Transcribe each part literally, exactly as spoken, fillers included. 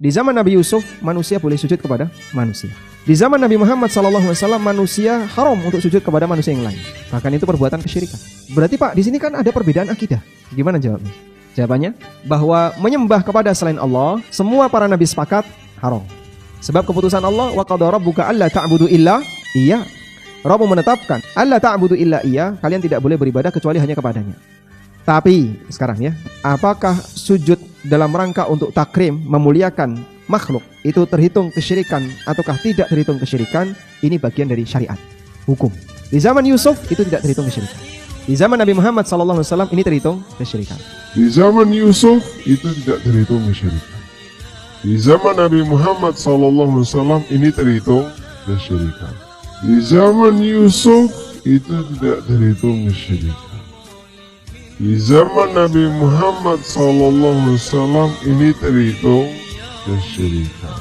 Di zaman Nabi Yusuf, manusia boleh sujud kepada manusia. Di zaman Nabi Muhammad shallallahu alaihi wasallam, manusia haram untuk sujud kepada manusia yang lain. Bahkan itu perbuatan kesyirikan. Berarti Pak, di sini kan ada perbedaan akidah. Gimana jawabnya? Jawabannya, bahwa menyembah kepada selain Allah, semua para nabi sepakat haram. Sebab keputusan Allah, wa qadara rabbuka alla ta'budu illa iya. Rabb menetapkan, alla ta'budu illa iya, kalian tidak boleh beribadah kecuali hanya kepadanya. Tapi sekarang ya, apakah sujud dalam rangka untuk takrim, memuliakan makhluk itu terhitung kesyirikan ataukah tidak terhitung kesyirikan? Ini bagian dari syariat, hukum. Di zaman Yusuf itu tidak terhitung kesyirikan. Di zaman Nabi Muhammad shallallahu alaihi wasallam ini terhitung kesyirikan. Di zaman Yusuf itu tidak terhitung kesyirikan. Di zaman Nabi Muhammad shallallahu alaihi wasallam ini terhitung kesyirikan. Di zaman Yusuf itu tidak terhitung kesyirikan. Di zaman Nabi Muhammad shallallahu alaihi wasallam ini terhitung kesyirikan.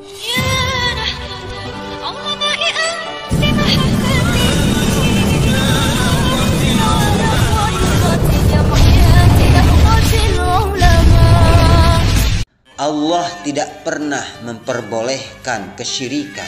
Allah tidak pernah memperbolehkan kesyirikan.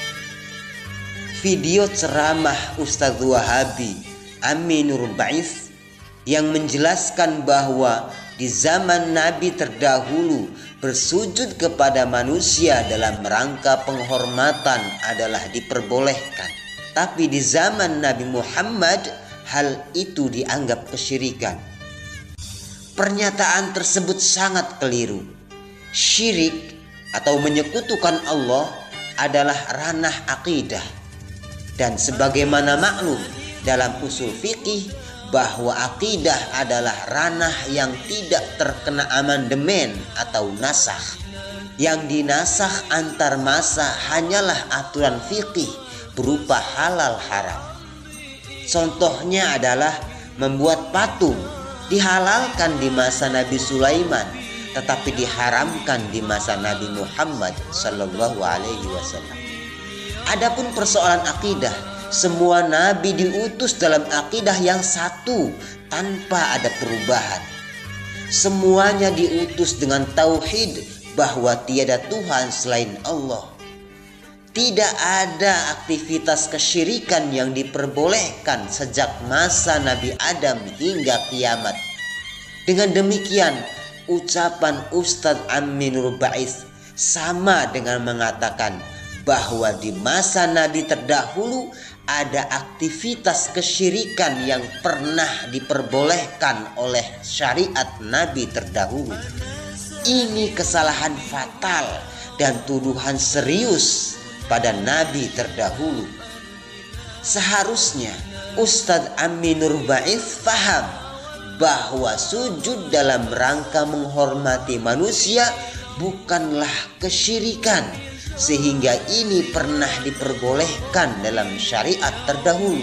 Video ceramah Ustadz Wahabi Aminur Ba'is yang menjelaskan bahwa di zaman Nabi terdahulu bersujud kepada manusia dalam rangka penghormatan adalah diperbolehkan. Tapi di zaman Nabi Muhammad hal itu dianggap kesyirikan. Pernyataan tersebut sangat keliru. Syirik atau menyekutukan Allah adalah ranah akidah. Dan sebagaimana maklum dalam usul fikih bahwa akidah adalah ranah yang tidak terkena amandemen atau nasakh. Yang dinasakh antar masa hanyalah aturan fikih berupa halal haram. Contohnya adalah membuat patung, dihalalkan di masa Nabi Sulaiman, tetapi diharamkan di masa Nabi Muhammad sallallahu alaihi wasallam. Adapun persoalan akidah, semua nabi diutus dalam akidah yang satu tanpa ada perubahan. Semuanya diutus dengan tauhid bahwa tiada Tuhan selain Allah. Tidak ada aktivitas kesyirikan yang diperbolehkan sejak masa Nabi Adam hingga kiamat. Dengan demikian, ucapan Ustadz Aminur Ba'is sama dengan mengatakan bahwa di masa Nabi terdahulu ada aktivitas kesyirikan yang pernah diperbolehkan oleh syariat Nabi terdahulu. Ini kesalahan fatal dan tuduhan serius pada Nabi terdahulu. Seharusnya Ustadz Aminur Ba'is faham bahwa sujud dalam rangka menghormati manusia bukanlah kesyirikan, sehingga ini pernah diperbolehkan dalam syariat terdahulu.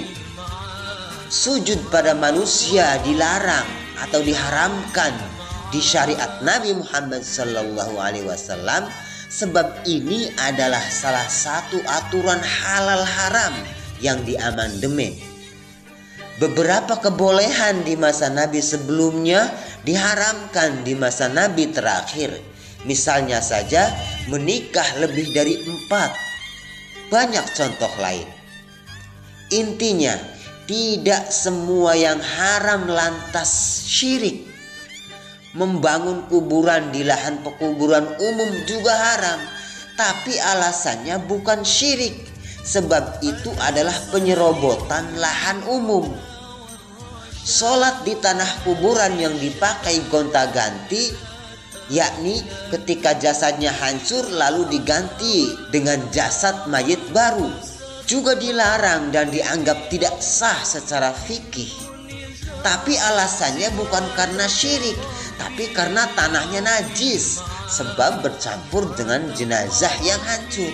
Sujud pada manusia dilarang atau diharamkan di syariat Nabi Muhammad sallallahu alaihi wasallam, sebab ini adalah salah satu aturan halal haram yang diamandemen. Beberapa kebolehan di masa Nabi sebelumnya diharamkan di masa Nabi terakhir. Misalnya saja menikah lebih dari empat. Banyak contoh lain. Intinya, tidak semua yang haram lantas syirik. Membangun kuburan di lahan pekuburan umum juga haram, tapi alasannya bukan syirik, sebab itu adalah penyerobotan lahan umum. Sholat di tanah kuburan yang dipakai gonta-ganti, yakni ketika jasadnya hancur lalu diganti dengan jasad mayit baru, juga dilarang dan dianggap tidak sah secara fikih. Tapi alasannya bukan karena syirik, tapi karena tanahnya najis, sebab bercampur dengan jenazah yang hancur.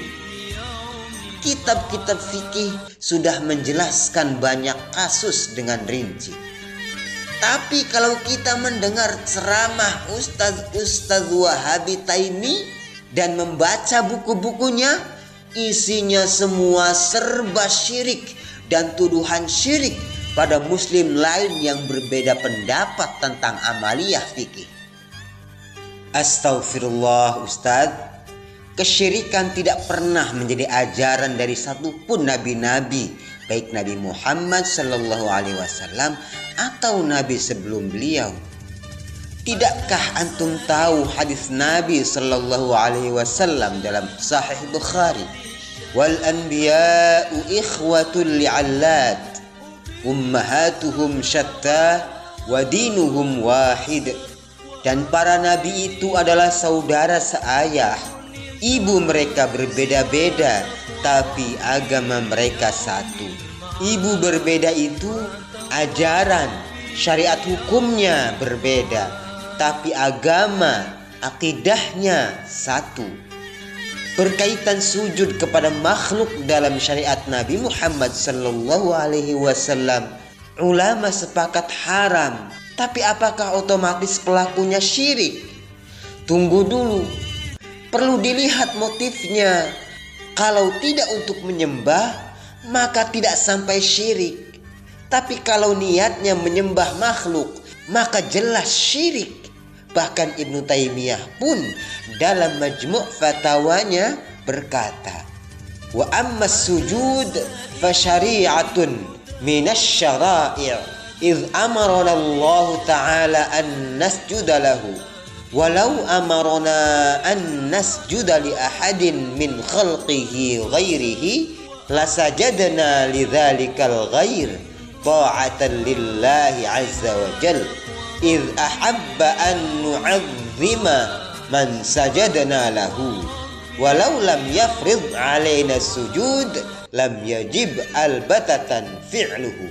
Kitab-kitab fikih sudah menjelaskan banyak kasus dengan rinci. Tapi kalau kita mendengar ceramah Ustadz-Ustadz Wahabi Taimi dan membaca buku-bukunya, isinya semua serba syirik dan tuduhan syirik pada muslim lain yang berbeda pendapat tentang amaliyah fikih. Astaghfirullah Ustadz, Kesyirikan tidak pernah menjadi ajaran dari satupun nabi-nabi, baik Nabi Muhammad sallallahu alaihi wasallam atau nabi sebelum beliau. Tidakkah antum tahu hadis Nabi sallallahu alaihi wasallam dalam Sahih Bukhari? Wal anbiya'u ikhwatul li'allat, ummahatuhum syatta wa dinuhum wahid. Dan para nabi itu adalah saudara seayah. Ibu mereka berbeda-beda, tapi agama mereka satu. Ibu berbeda itu ajaran, syariat hukumnya berbeda, tapi agama, akidahnya satu. Berkaitan sujud kepada makhluk dalam syariat Nabi Muhammad sallallahu alaihi wasallam, ulama sepakat haram. Tapi apakah otomatis pelakunya syirik? Tunggu dulu. Perlu dilihat motifnya. Kalau tidak untuk menyembah, maka tidak sampai syirik. Tapi kalau niatnya menyembah makhluk, maka jelas syirik. Bahkan Ibnu Taimiyah pun dalam Majmu' Fatawanya berkata, wa ammas sujud fa syari'atun minasy syara'i' idh amarana Allah Ta'ala an nasjuda lahu walau amarna an nasjuda li ahadin min khalqihi ghairihi lasajadna lidzalikal ghair ta'atan lillahi azza wa jalla idh ahabba an nu'azzima man sajadna lahu walau lam yafrid alaina sujud lam yajib albatatan fi'luhu.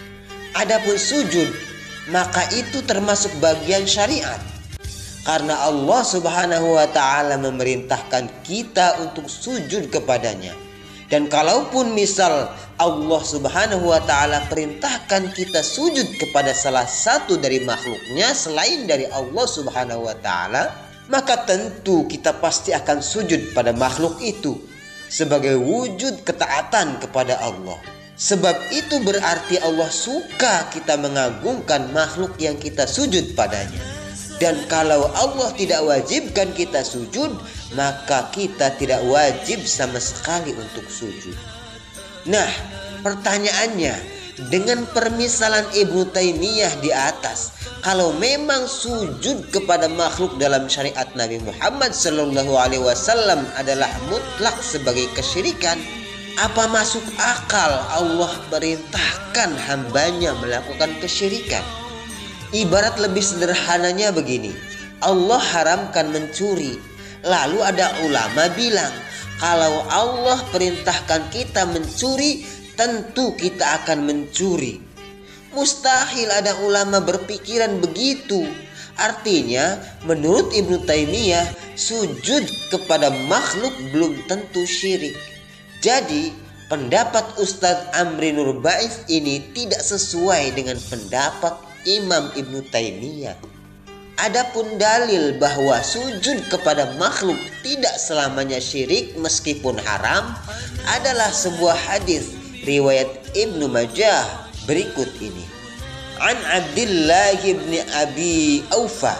Adapun sujud, maka itu termasuk bagian syariat. Karena Allah subhanahu wa ta'ala memerintahkan kita untuk sujud kepadanya. Dan kalaupun misal Allah subhanahu wa ta'ala perintahkan kita sujud kepada salah satu dari makhluknya selain dari Allah subhanahu wa ta'ala, maka tentu kita pasti akan sujud pada makhluk itu sebagai wujud ketaatan kepada Allah. Sebab itu berarti Allah suka kita mengagungkan makhluk yang kita sujud padanya. Dan kalau Allah tidak wajibkan kita sujud, maka kita tidak wajib sama sekali untuk sujud. Nah, pertanyaannya, dengan permisalan Ibnu Taimiyah di atas, kalau memang sujud kepada makhluk dalam syariat Nabi Muhammad sallallahu alaihi wasallam adalah mutlak sebagai kesyirikan, apa masuk akal Allah perintahkan hambanya melakukan kesyirikan? Ibarat lebih sederhananya begini, Allah haramkan mencuri. Lalu ada ulama bilang, kalau Allah perintahkan kita mencuri, tentu kita akan mencuri. Mustahil ada ulama berpikiran begitu. Artinya, menurut Ibnu Taimiyah, sujud kepada makhluk belum tentu syirik. Jadi, pendapat Ustadz Amri Nurbaiz ini tidak sesuai dengan pendapat Imam Ibnu Taimiyah. Adapun dalil bahwa sujud kepada makhluk tidak selamanya syirik meskipun haram adalah sebuah hadis riwayat Ibnu Majah berikut ini. An Abdullah bin Abi Aufa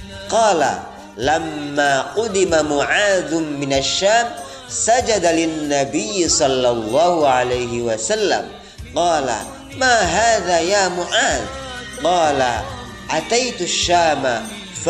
qala lamma qudima Mu'adz min asy-Syam sajada lin-nabiy sallallahu alaihi wasallam qala ma hadza ya Mu'adz qala ataitu Syama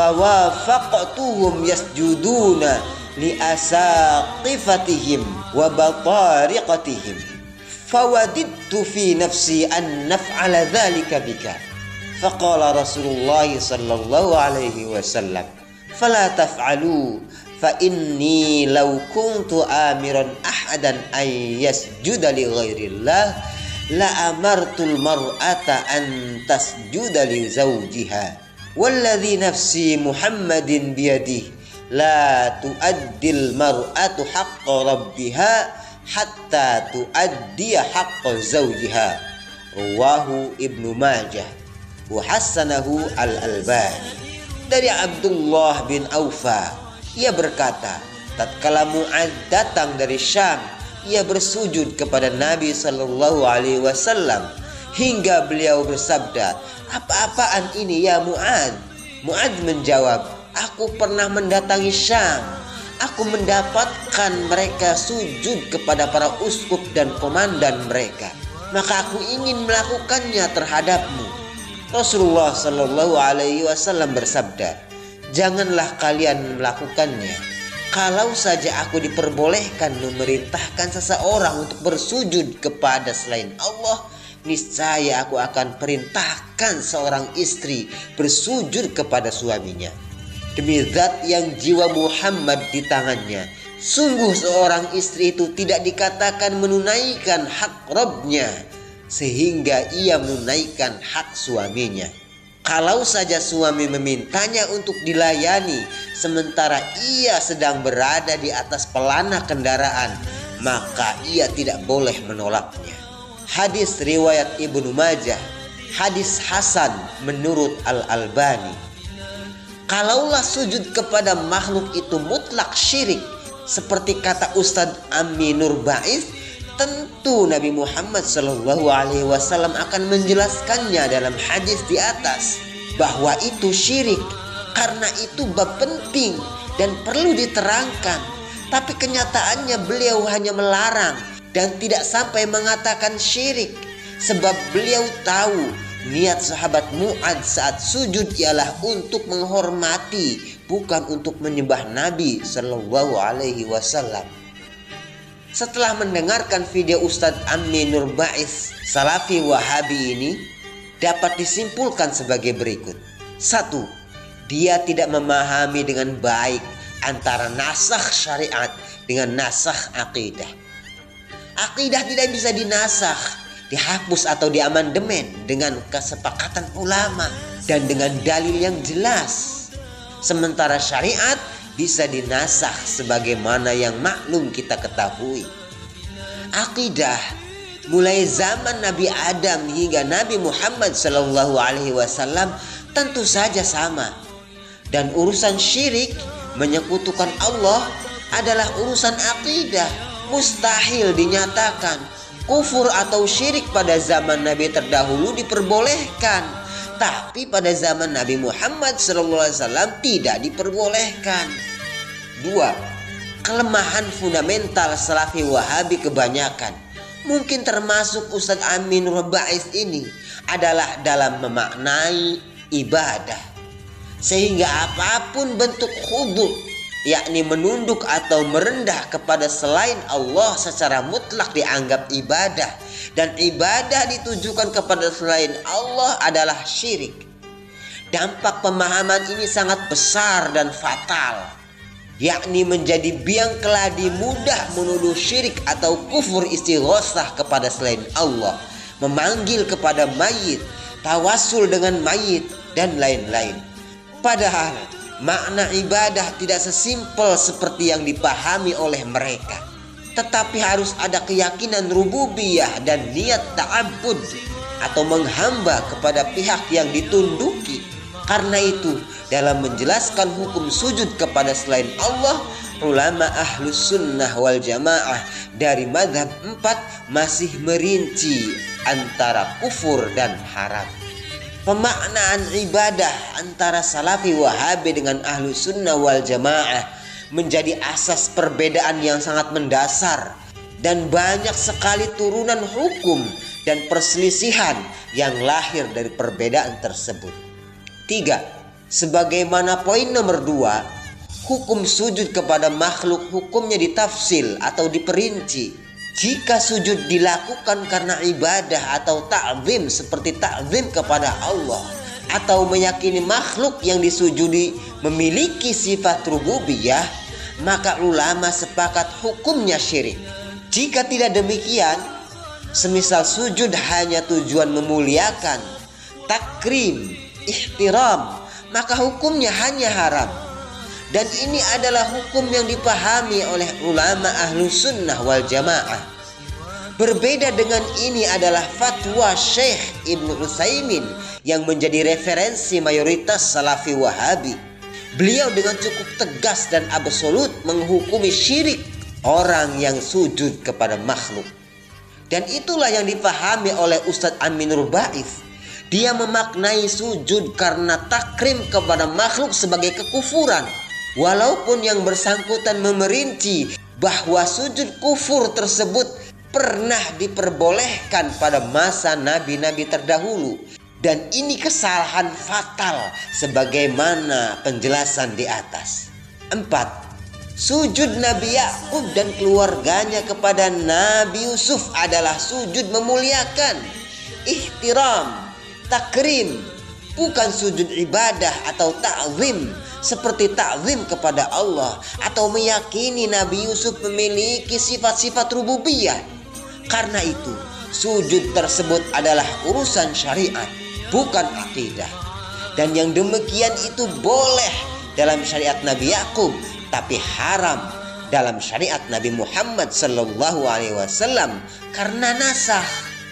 fawafaqtuhum yasjuduna li asaqifatihim wa batariqatihim fawadidtu fi nafsi an naf'ala dhalika bika faqala Rasulullah sallallahu alaihi wasallam fala taf'alu fa inni law kuntu amiran ahadan ay yasjuda li ghairillah la amartul mar'ata an tasjuda li zawjiha walladhi nafsi Muhammadin biyadihi la tu'addil mar'atu haqqa rabbiha hatta tu'addiya haqqa zawjiha rawahu Ibnu Majah wa hassanahu al-Albani. Dari Abdullah bin Aufa, ia berkata, tatkala Mu'adz datang dari Syam, ia bersujud kepada Nabi sallallahu alaihi wasallam hingga beliau bersabda, "Apa-apaan ini ya Mu'adz?" Mu'adz menjawab, "Aku pernah mendatangi Syam, aku mendapatkan mereka sujud kepada para uskup dan komandan mereka, maka aku ingin melakukannya terhadapmu. Rasulullah Shallallahu Alaihi Wasallam bersabda, janganlah kalian melakukannya. Kalau saja aku diperbolehkan memerintahkan seseorang untuk bersujud kepada selain Allah, niscaya aku akan perintahkan seorang istri bersujud kepada suaminya. Demi zat yang jiwa Muhammad di tangannya, sungguh seorang istri itu tidak dikatakan menunaikan hak Rabbnya sehingga ia menunaikan hak suaminya. Kalau saja suami memintanya untuk dilayani sementara ia sedang berada di atas pelana kendaraan, maka ia tidak boleh menolaknya. Hadis riwayat Ibnu Majah, hadis hasan menurut Al-Albani. Kalaulah sujud kepada makhluk itu mutlak syirik seperti kata Ustadz Aminur Ba'is, tentu Nabi Muhammad Shallallahu Alaihi Wasallam akan menjelaskannya dalam hadis di atas bahwa itu syirik, karena itu bab penting dan perlu diterangkan. Tapi kenyataannya beliau hanya melarang dan tidak sampai mengatakan syirik, sebab beliau tahu niat sahabat Mu'adz saat sujud ialah untuk menghormati, bukan untuk menyembah Nabi Shallallahu Alaihi Wasallam. Setelah mendengarkan video Ustadz Aminur Ba'is Salafi Wahabi ini, dapat disimpulkan sebagai berikut. Satu, dia tidak memahami dengan baik antara nasakh syariat dengan nasakh akidah. Akidah tidak bisa dinasakh, dihapus atau diamandemen dengan kesepakatan ulama dan dengan dalil yang jelas. Sementara syariat bisa dinasakh sebagaimana yang maklum kita ketahui. Akidah mulai zaman Nabi Adam hingga Nabi Muhammad Shallallahu Alaihi Wasallam tentu saja sama. Dan urusan syirik menyekutukan Allah adalah urusan akidah. Mustahil dinyatakan kufur atau syirik pada zaman Nabi terdahulu diperbolehkan, tapi pada zaman Nabi Muhammad Shallallahu Alaihi Wasallam tidak diperbolehkan. Dua, kelemahan fundamental Salafi Wahabi kebanyakan, mungkin termasuk Ustadz Aminur Ba'is ini, adalah dalam memaknai ibadah. Sehingga apapun bentuk khudu, yakni menunduk atau merendah kepada selain Allah secara mutlak dianggap ibadah, dan ibadah ditujukan kepada selain Allah adalah syirik. Dampak pemahaman ini sangat besar dan fatal, yakni menjadi biang keladi mudah menuduh syirik atau kufur istighosah kepada selain Allah, memanggil kepada mayit, tawasul dengan mayit, dan lain-lain. Padahal makna ibadah tidak sesimpel seperti yang dipahami oleh mereka, tetapi harus ada keyakinan rububiyah dan niat ta'abbud atau menghamba kepada pihak yang ditunduki. Karena itu, dalam menjelaskan hukum sujud kepada selain Allah, ulama ahlus sunnah wal jamaah dari madhab empat masih merinci antara kufur dan haram. Pemaknaan ibadah antara Salafi Wahabi dengan ahlus sunnah wal jamaah menjadi asas perbedaan yang sangat mendasar, dan banyak sekali turunan hukum dan perselisihan yang lahir dari perbedaan tersebut. Tiga, sebagaimana poin nomor dua, hukum sujud kepada makhluk hukumnya ditafsil atau diperinci. Jika sujud dilakukan karena ibadah atau ta'zim seperti ta'zim kepada Allah, atau meyakini makhluk yang disujudi memiliki sifat rububiyah, maka ulama sepakat hukumnya syirik. Jika tidak demikian, semisal sujud hanya tujuan memuliakan, takrim, ihtiram, maka hukumnya hanya haram. Dan ini adalah hukum yang dipahami oleh ulama ahlus sunnah wal jamaah. Berbeda dengan ini adalah fatwa Syekh Ibnu Utsaimin yang menjadi referensi mayoritas Salafi Wahabi. Beliau dengan cukup tegas dan absolut menghukumi syirik orang yang sujud kepada makhluk. Dan itulah yang dipahami oleh Ustadz Aminur Ba'is. Dia memaknai sujud karena takrim kepada makhluk sebagai kekufuran. Walaupun yang bersangkutan memerinci bahwa sujud kufur tersebut pernah diperbolehkan pada masa nabi-nabi terdahulu, dan ini kesalahan fatal sebagaimana penjelasan di atas. Empat. Sujud Nabi Yakub dan keluarganya kepada Nabi Yusuf adalah sujud memuliakan, ihtiram, takrim, bukan sujud ibadah atau ta'zim seperti ta'zim kepada Allah atau meyakini Nabi Yusuf memiliki sifat-sifat rububiyah. Karena itu, sujud tersebut adalah urusan syariat, bukan akidah. Dan yang demikian itu boleh dalam syariat Nabi Yakub, tapi haram dalam syariat Nabi Muhammad sallallahu alaihi wasallam karena nasakh.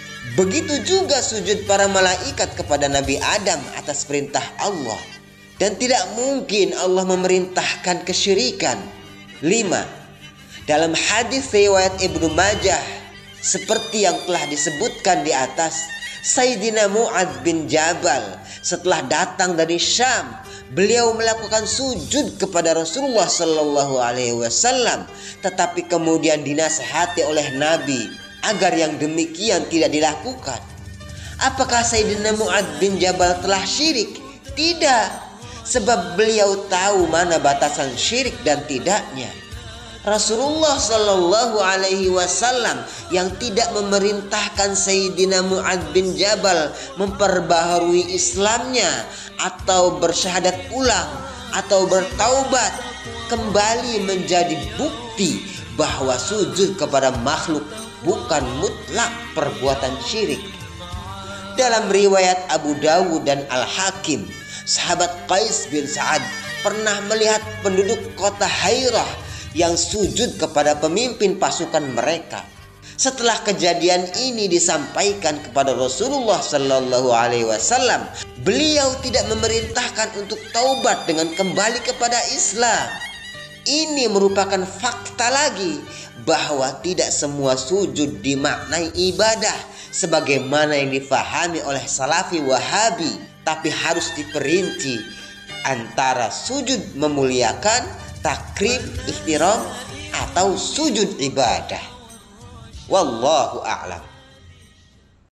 Begitu juga sujud para malaikat kepada Nabi Adam atas perintah Allah, dan tidak mungkin Allah memerintahkan kesyirikan. Lima. Dalam hadis riwayat Ibnu Majah seperti yang telah disebutkan di atas, Sayyidina Mu'adz bin Jabal setelah datang dari Syam, beliau melakukan sujud kepada Rasulullah sallallahu alaihi wasallam, tetapi kemudian dinasihati oleh Nabi agar yang demikian tidak dilakukan. Apakah Sayyidina Mu'adz bin Jabal telah syirik? Tidak, sebab beliau tahu mana batasan syirik dan tidaknya. Rasulullah sallallahu alaihi wasallam yang tidak memerintahkan Sayyidina Mu'adz bin Jabal memperbaharui Islamnya atau bersyahadat ulang atau bertaubat kembali menjadi bukti bahwa sujud kepada makhluk bukan mutlak perbuatan syirik. Dalam riwayat Abu Dawud dan Al-Hakim, sahabat Qais bin Sa'ad pernah melihat penduduk kota Hairah yang sujud kepada pemimpin pasukan mereka. Setelah kejadian ini disampaikan kepada Rasulullah sallallahu alaihi wasallam, beliau tidak memerintahkan untuk taubat dengan kembali kepada Islam. Ini merupakan fakta lagi bahwa tidak semua sujud dimaknai ibadah sebagaimana yang difahami oleh Salafi Wahabi, tapi harus diperinci antara sujud memuliakan, takrim, ihtiram, atau sujud ibadah. Wallahu a'lam.